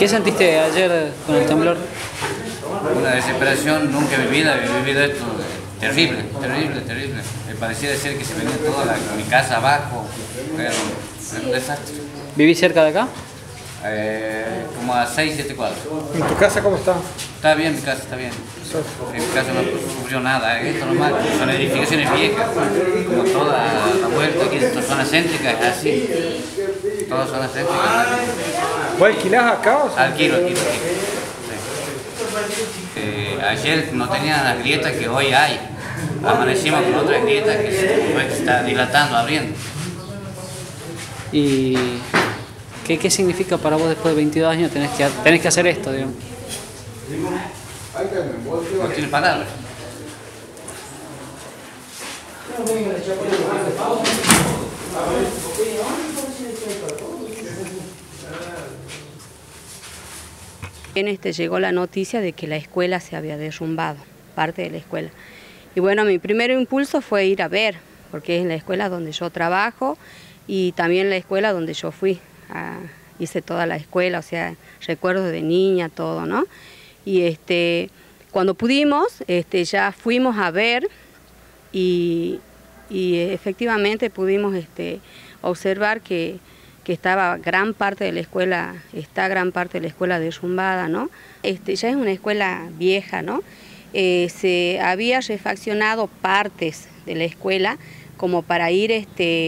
¿Qué sentiste ayer con el temblor? Una desesperación nunca vivida, he vivido esto terrible, terrible, terrible. Me parecía ser que se venía toda mi casa abajo, era un desastre. ¿Vivís cerca de acá? Como a 6-7 cuadros. ¿En tu casa cómo está? Está bien, mi casa está bien. En mi casa no sufrió nada, esto normal, son edificaciones viejas, como toda la vuelta aquí, esta zona céntrica es así. Toda zona céntrica. ¿Vos alquilás acá o sea? Alquilo. Sí. Ayer no tenían las grietas que hoy hay. Amanecimos con otra grieta que se está dilatando, abriendo. ¿Y qué significa para vos después de 22 años tenés que hacer esto, digamos? No tiene palabras. Llegó la noticia de que la escuela se había derrumbado, parte de la escuela. Y bueno, mi primer impulso fue ir a ver, porque es la escuela donde yo trabajo y también la escuela donde yo fui. Hice toda la escuela, o sea, recuerdos de niña, todo, ¿no? Y cuando pudimos, ya fuimos a ver y efectivamente pudimos observar que estaba gran parte de la escuela, derrumbada, ¿no? Ya es una escuela vieja, ¿no? Se había refaccionado partes de la escuela como para ir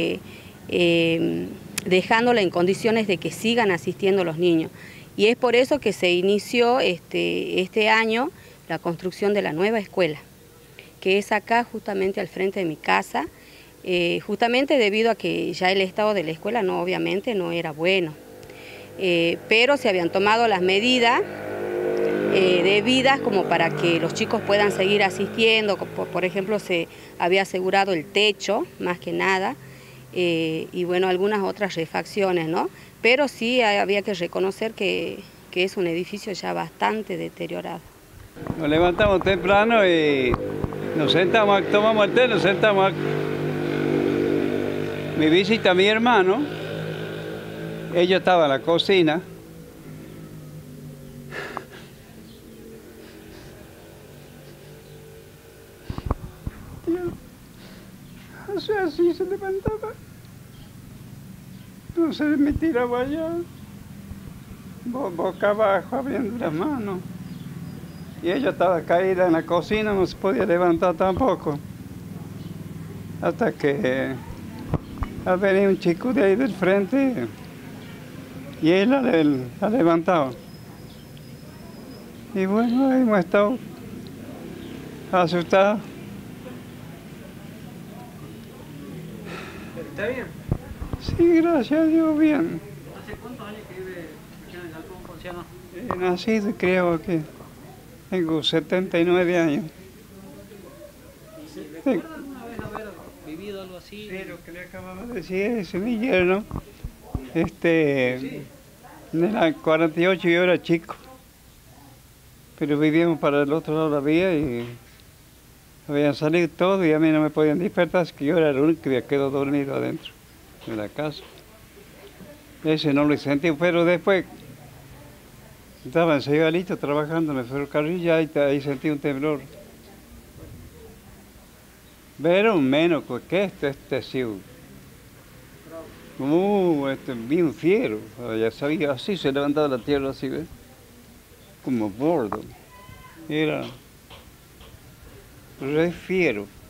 dejándola en condiciones de que sigan asistiendo los niños. Y es por eso que se inició este año la construcción de la nueva escuela, que es acá justamente al frente de mi casa, justamente debido a que ya el estado de la escuela obviamente no era bueno, pero se habían tomado las medidas debidas como para que los chicos puedan seguir asistiendo. Por ejemplo, se había asegurado el techo, más que nada, y bueno, algunas otras refacciones, ¿no? Pero sí había que reconocer que es un edificio ya bastante deteriorado. Nos levantamos temprano y nos sentamos, tomamos el té, nos sentamos. Me visita mi hermano, ella estaba en la cocina. Así se levantaba. Entonces me tiraba allá, boca abajo, abriendo las manos. Y ella estaba caída en la cocina, no se podía levantar tampoco. Hasta que ha venido un chico de ahí del frente y él la levantaba. Y bueno, hemos estado asustados. ¿Está bien? Sí, gracias a Dios, bien. ¿Hace cuántos años que vive en el Halcón Ponciano? He nacido, creo que tengo 79 años. ¿Y se recuerda alguna vez haber vivido algo así? Sí, lo que le acababa de decir es mi yerno. En el 48 yo era chico, pero vivíamos para el otro lado de la vía y habían salido todos y a mí no me podían despertar, así que yo era el único que había quedado dormido adentro de la casa. Ese no lo sentí, pero después estaba en Cebalito trabajando en el ferrocarril y ahí sentí un temblor. Pero menos que este sí. Bien fiero, ya sabía, así se levantaba la tierra, así, ¿ves? Como bordo. Era re fiero.